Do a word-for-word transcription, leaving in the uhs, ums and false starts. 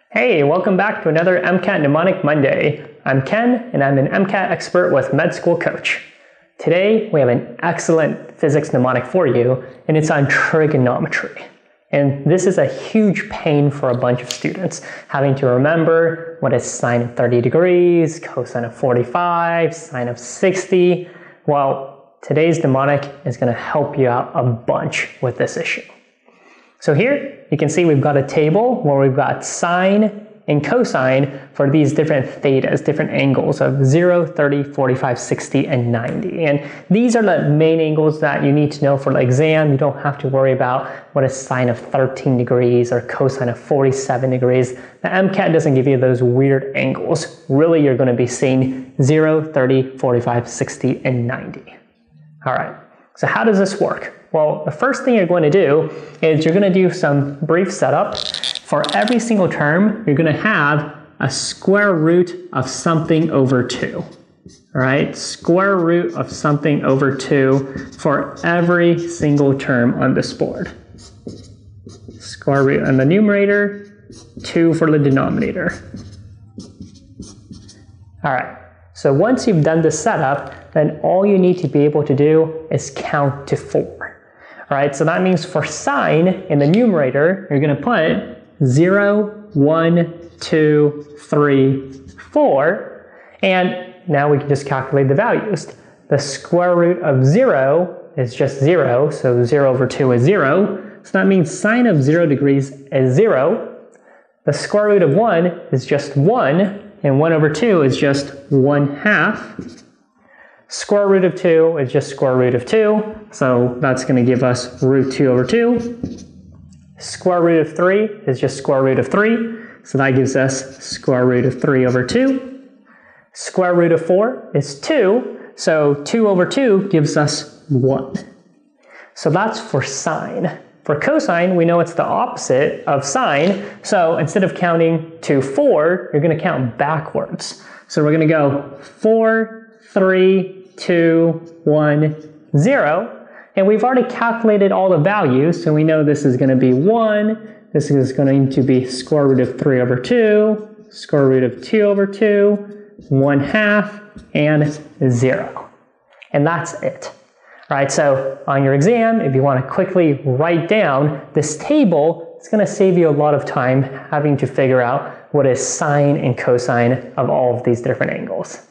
Hey, welcome back to another MCAT Mnemonic Monday. I'm Ken, and I'm an MCAT expert with MedSchoolCoach. Today, we have an excellent physics mnemonic for you, and it's on trigonometry. And this is a huge pain for a bunch of students, having to remember what is sine of thirty degrees, cosine of forty-five, sine of sixty. Well, today's mnemonic is going to help you out a bunch with this issue. So here, you can see we've got a table where we've got sine and cosine for these different thetas, different angles of zero, thirty, forty-five, sixty, and ninety. And these are the main angles that you need to know for the exam. You don't have to worry about what is sine of thirteen degrees or cosine of forty-seven degrees. The MCAT doesn't give you those weird angles. Really, you're going to be seeing zero, thirty, forty-five, sixty, and ninety. All right, so how does this work? Well, the first thing you're going to do is you're going to do some brief setup. For every single term, you're going to have a square root of something over two. All right, square root of something over two for every single term on this board. Square root on the numerator, two for the denominator. All right, so once you've done this setup, then all you need to be able to do is count to four. All right, so that means for sine in the numerator, you're going to put zero, one, two, three, four, and now we can just calculate the values. The square root of zero is just zero, so zero over two is zero, so that means sine of zero degrees is zero. The square root of one is just one, and one over two is just one half. Square root of two is just square root of two, so that's going to give us root two over two. Square root of three is just square root of three, so that gives us square root of three over two. Square root of four is two, so two over two gives us one. So that's for sine. For cosine, we know it's the opposite of sine, so instead of counting to four, you're going to count backwards. So we're going to go four, three, two, one, zero, and we've already calculated all the values, so we know this is going to be one, this is going to be square root of three over two, square root of two over two, one half, and zero. And that's it. All right, so on your exam, if you want to quickly write down this table, it's going to save you a lot of time having to figure out what is sine and cosine of all of these different angles.